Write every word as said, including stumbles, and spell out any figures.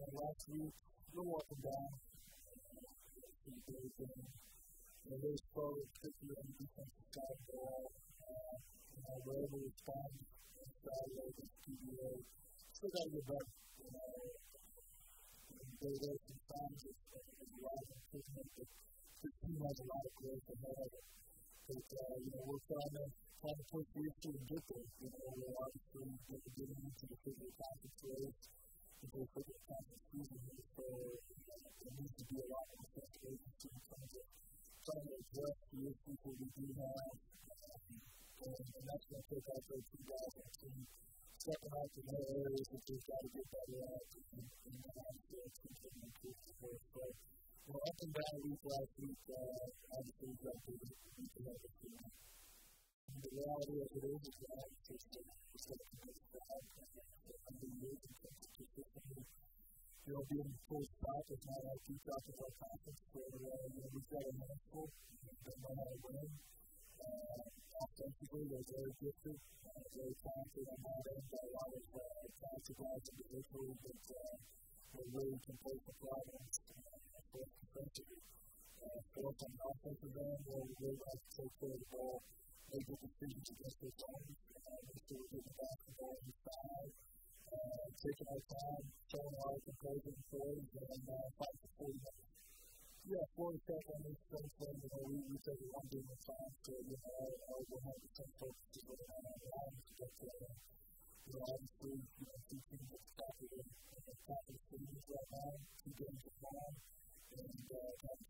know, last week, you're walking down, pretty big, and, you know, those pros, particularly on the defensive side of the ball, uh, you know, were able to respond on Saturday against P B A. Still got to get better, you know. There are some signs of a lot of improvement, but this team has a lot of growth ahead of it. But, uh, you know, we're trying to, trying to push these two and get there. You know, we're obviously getting into the figure conference race, the whole figure conference season here, so uh, there needs to be a lot more defensive agency in terms of trying to address the issues that we do have. Um, and, and that's going to take out those two guys on the team. Stepping out in other areas that they've got to get better at, and, and obviously it's going to improve the work. So, you know, up and down week last week, uh, obviously we've got to beat the other team. The reality of it is, is that obviously it's going to be a bad under years in terms of consistently, you know, being full stop. It's not like we talk about conference where, uh, you know, we've got a handful, they know how to win. Uh, offensively, they're very gifted, uh, very talented on that end. Got a lot of uh, talented guys individually that uh, really can play some problems uh, for us defensively. Uh, for us on the offensive end, where we really like to take care of the ball, make good decisions against their zones, uh, make sure we're getting the basketball inside, uh, taking our time, showing a lot of composure and poise, and uh, fight for forty minutes. Yeah, Florida Tech on this strength thing, you know, we, we take it one game at a time, so, you know, our, our one hundred percent focus is really on our lines to get to that. You know, obviously, you know, two teams that started in the top of the series right now, two games at home, and uh, got